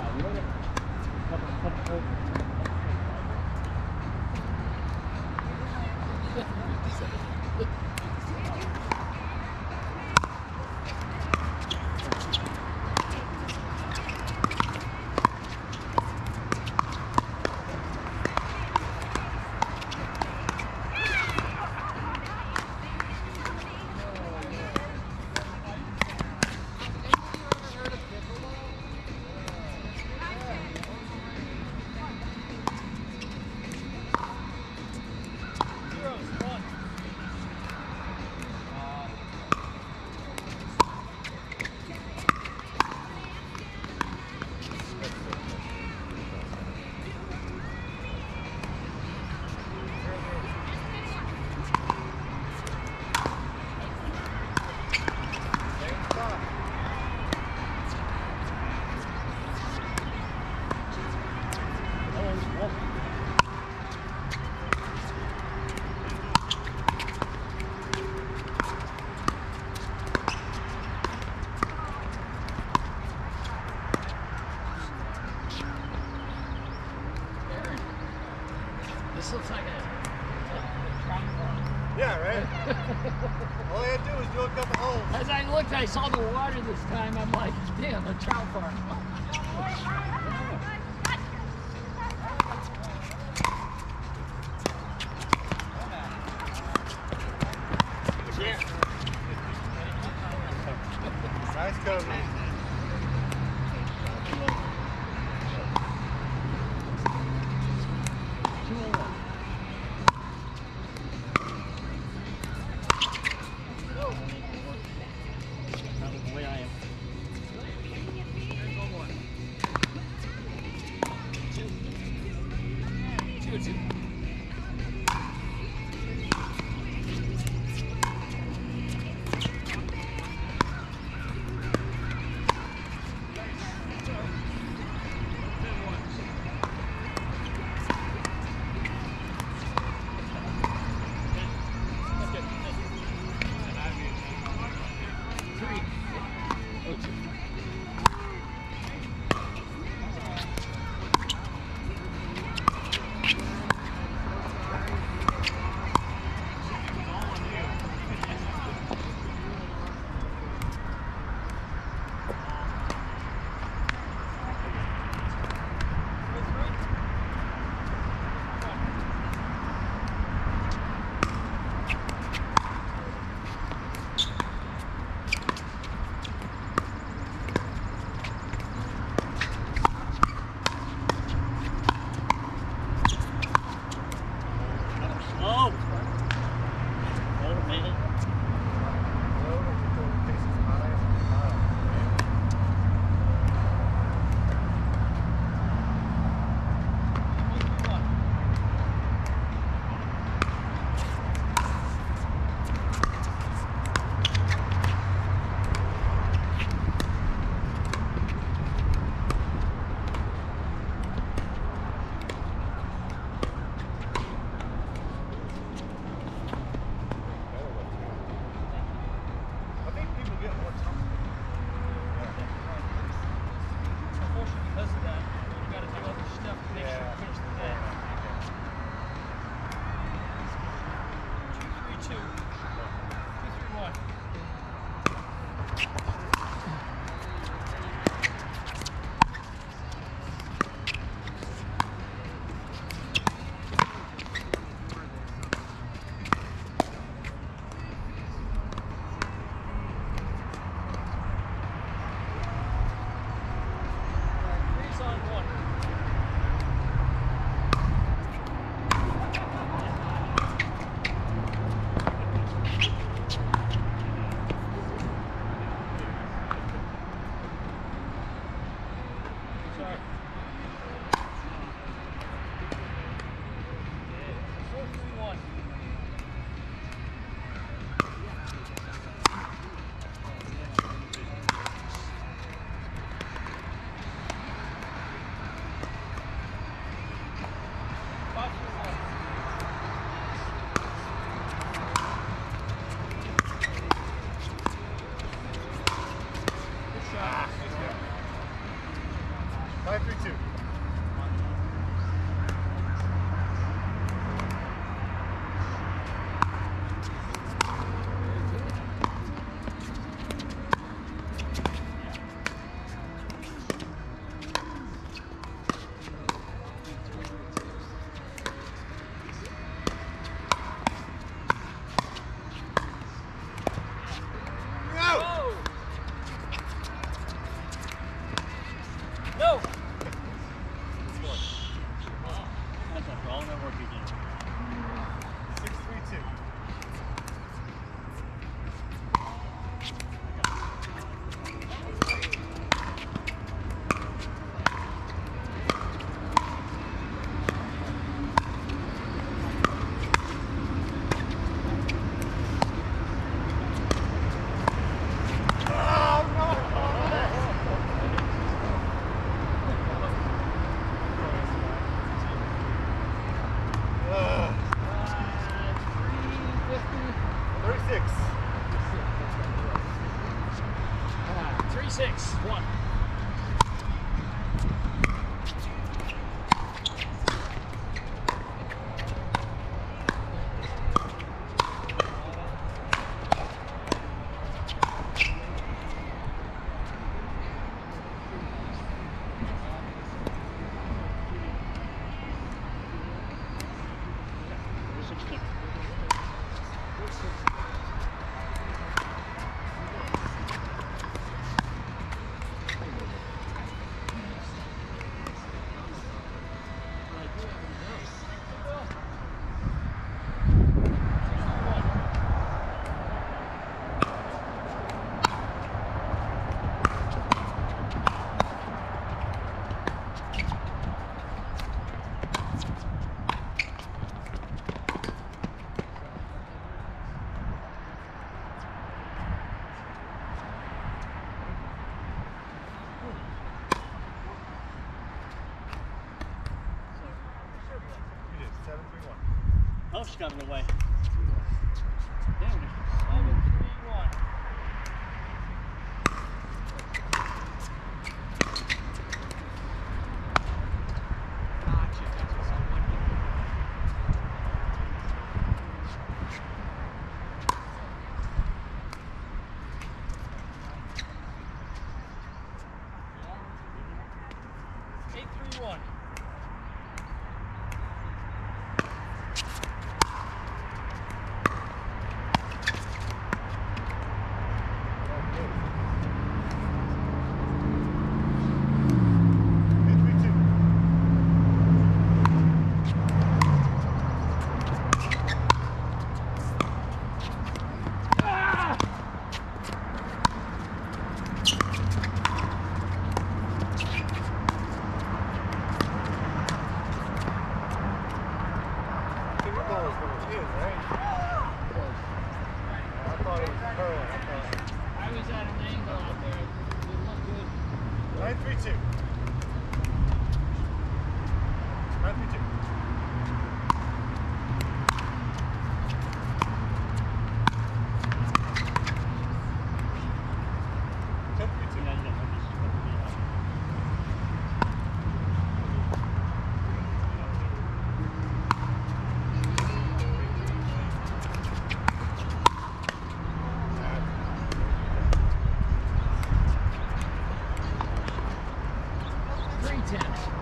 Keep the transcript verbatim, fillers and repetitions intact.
This looks like a, a trout farm. Yeah, right? All I had to do was drill a couple holes. As I looked, I saw the water this time. I'm like, damn, a trout farm. Nice cover. Nine three two. No! That's after all that work you did. Six three two. thirty-six. Three six one. You did. Seven three one. Oh, she got it away. Seven three one. Eight three one. Eight three two. Ah! Your ball was going to hit, right? I thought it was curling. I thought. I was at an angle out there. It didn't look good. Nine three two. Nine three two. Ten three two. Yeah, yeah, I'm just- Three ten.